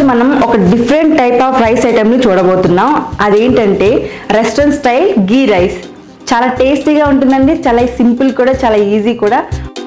మనం ఒక different type of rice ఐటెంని చూడబోతున్నాం. అదేంటంటే రెస్టారెంట్ స్టైల్ గీ రైస్. చాలా టేస్టీగా ఉంటుందండి, చాలా సింపుల్ కూడా, చాలా ఈజీ కూడా.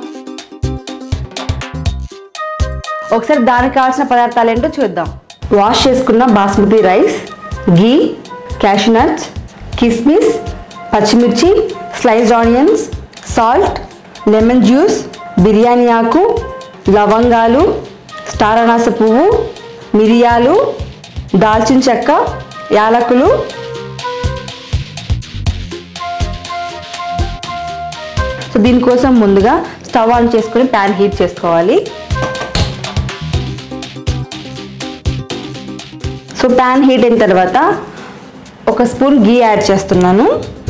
ఒకసారి దానికి కావాల్సిన పదార్థాలు ఏంటో చూద్దాం. వాష్ చేసుకున్న basmati rice, ghee, cashew nuts, కిస్మిస్, పచ్చిమిర్చి, sliced onions, salt, lemon juice, biryani ఆకు, లవంగాలు, స్టార్ అనాస పువ్వు, మిరియాలు, దాల్చిన చెక్క, యాలకులు. సో దీనికోసం ముందుగా స్టవ్ ఆన్ చేసుకొని ప్యాన్ హీట్ చేసుకోవాలి. సో ప్యాన్ హీట్ అయిన తర్వాత ఒక స్పూన్ గీ యాడ్ చేస్తున్నాను.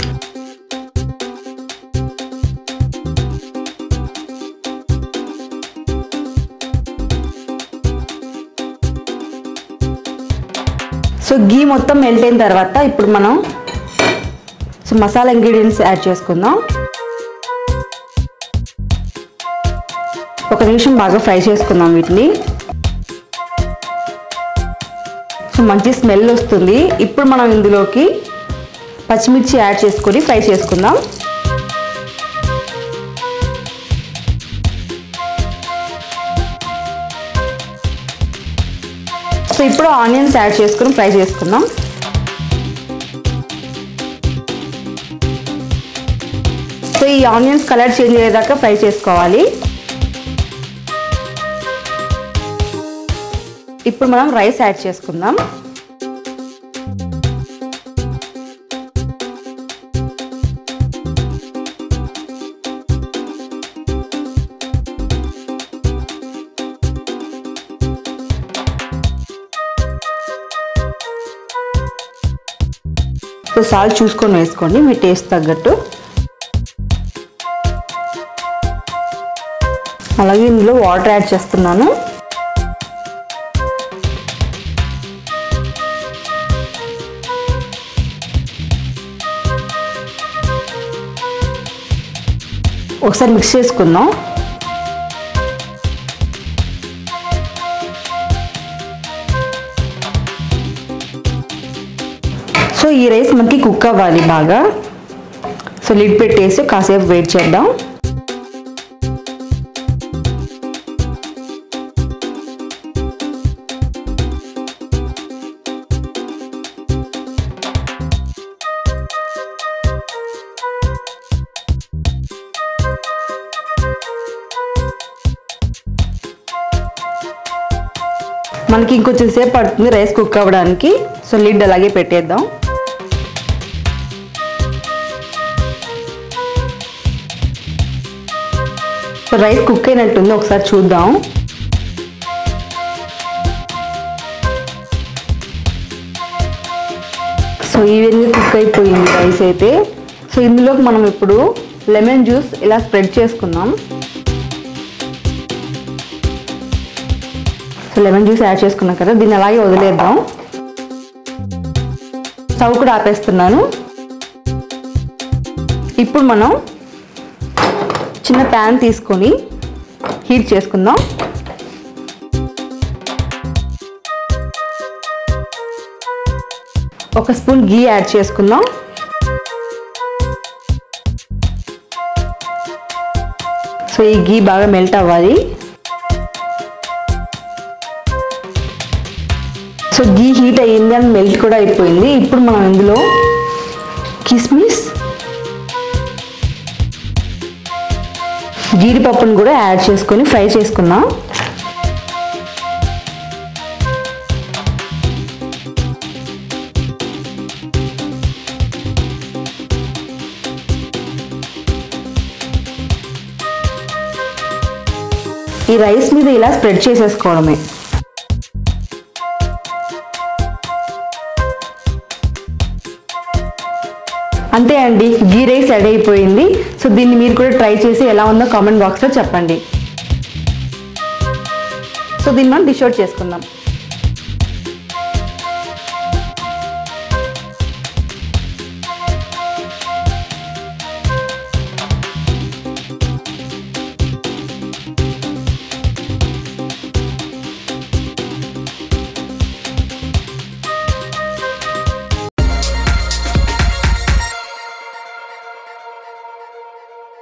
సో గీ మొత్తం మెల్ట్ అయిన తర్వాత ఇప్పుడు మనం మసాలా ఇంగ్రీడియంట్స్ యాడ్ చేసుకుందాం. ఒక నిమిషం బాగా ఫ్రై చేసుకుందాం వీటిని. సో మంచి స్మెల్ వస్తుంది. ఇప్పుడు మనం ఇందులోకి పచ్చిమిర్చి యాడ్ చేసుకొని ఫ్రై చేసుకుందాం. సో ఇప్పుడు ఆనియన్స్ యాడ్ చేసుకొని ఫ్రై చేసుకుందాం. సో ఈ ఆనియన్స్ కలర్ చేంజ్ అయ్యేదాకా ఫ్రై చేసుకోవాలి. ఇప్పుడు మనం రైస్ యాడ్ చేసుకుందాం. సో సాల్ట్ చూసుకొని వేసుకోండి మీ టేస్ట్ తగ్గట్టు. అలాగే ఇందులో వాటర్ యాడ్ చేస్తున్నాను. ఒకసారి మిక్స్ చేసుకుందాం. సో ఈ రైస్ మనకి కుక్ అవ్వాలి బాగా. సో లిడ్ పెట్టేసి కాసేపు వెయిట్ చేద్దాం. మనకి ఇంకొంచెం సేపు పడుతుంది రైస్ కుక్ అవ్వడానికి. సో లిడ్ అలాగే పెట్టేద్దాం. సో రైస్ కుక్ అయినట్టుంది, ఒకసారి చూద్దాం. సో ఈవెన్గా కుక్ అయిపోయింది రైస్ అయితే. సో ఇందులోకి మనం ఇప్పుడు లెమన్ జ్యూస్ ఇలా స్ప్రెడ్ చేసుకుందాం. సో లెమన్ జ్యూస్ యాడ్ చేసుకున్నాం కదా, దీన్ని అలాగే వదిలేద్దాం. స్టవ్ కూడా ఆపేస్తున్నాను. ఇప్పుడు మనం చిన్న ప్యాన్ తీసుకొని హీట్ చేసుకుందాం. ఒక స్పూన్ గీ యాడ్ చేసుకుందాం. సో ఈ గీ బాగా మెల్ట్ అవ్వాలి. సో గీ హీట్ అయ్యింది అని మెల్ట్ కూడా అయిపోయింది. ఇప్పుడు మనం ఇందులో కిస్మిస్, జీడిపప్పును కూడా యాడ్ చేసుకొని ఫ్రై చేసుకుందాం. ఈ రైస్ మీద ఇలా స్ప్రెడ్ చేసేసుకోవడమే. అంతే అండి, గీ రైస్ రెడీ అయిపోయింది. సో దీన్ని మీరు కూడా ట్రై చేసి ఎలా ఉందో కామెంట్ బాక్స్లో చెప్పండి. సో దీన్ని మనం డిష్ అవుట్ చేసుకుందాం.